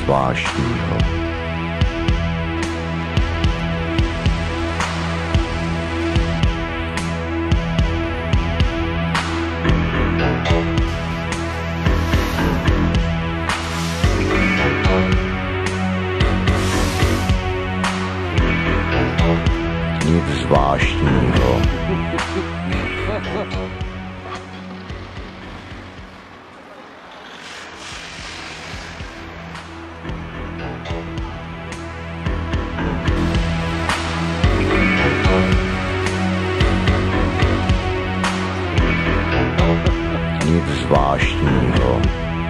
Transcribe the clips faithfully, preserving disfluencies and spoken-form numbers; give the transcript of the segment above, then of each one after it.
zvláštního. Nic zvláštního. Nic zvláštního.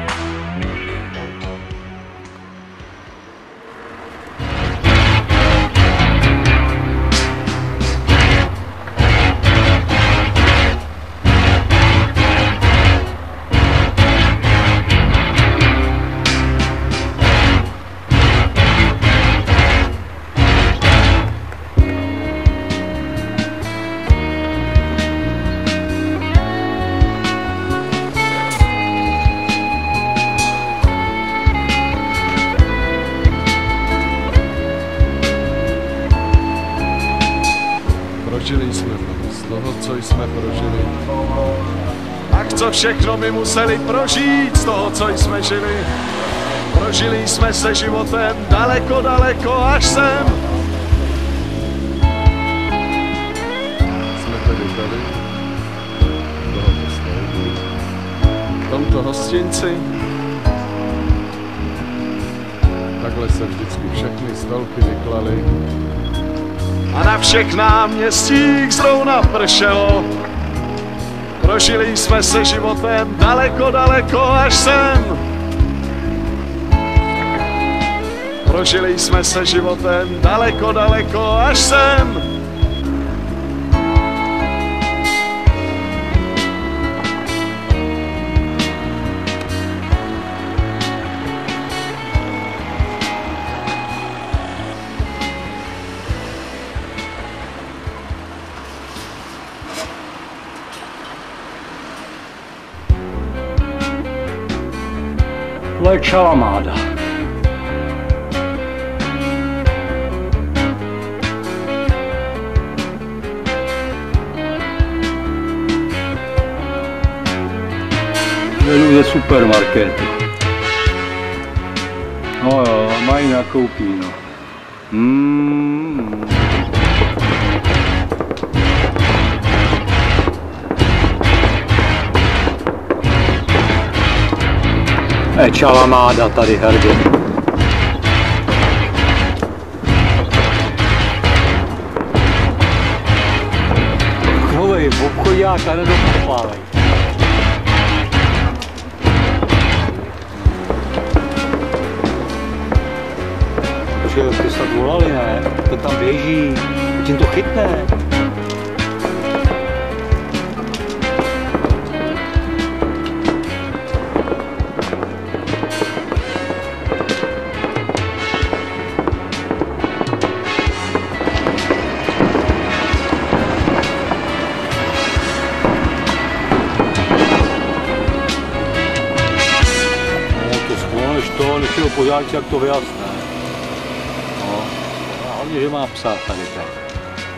Prožili jsme z toho, co jsme prožili. Tak co všechno my museli prožít z toho, co jsme žili. Prožili jsme se životem daleko, daleko až sem. Jsme tedy tady, tohoto stolu, v tomto hostinci. Takhle se vždycky všechny stolky vyklaly. A na všech náměstích zrovna pršelo. Prožili jsme se životem daleko, daleko až sem. Prožili jsme se životem daleko, daleko až sem. Lake Šalamáda. Jedu ze supermarketu. No jo, mají nakoupí, no. Mm. E, Šalamáda tady hrdě. Chovej, v obchodák a nedopopávej. Počkej, ty se volali, ne? To tam běží, tím to chytne. To, než ho pořádně, jak to vyjasné. No, a hlavně, že má psa tady teď.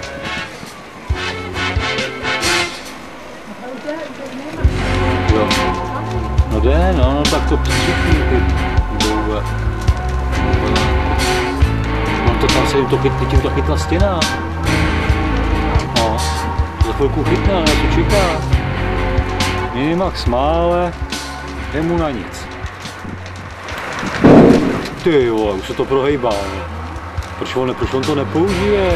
Jo. No jde, no, no tak to přichytí ty dlouhé. Mám to tam se jim to chytli, tím to chytla stěna. No, za chvilku chytne, ale to čeká. Minimax má, ale je mu na nic. Ty vole, už se to prohejbá. Proč on, proč on to nepoužije?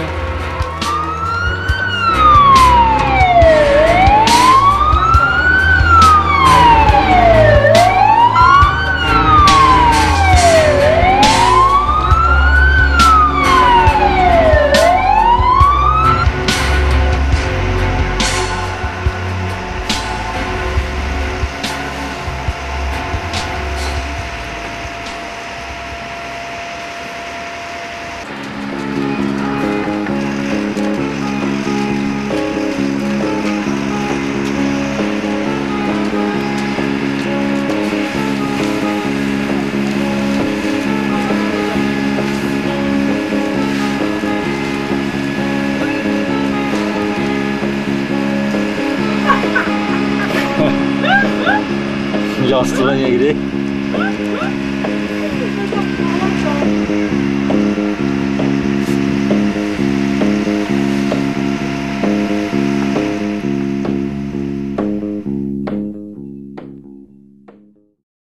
vás tohle někdy?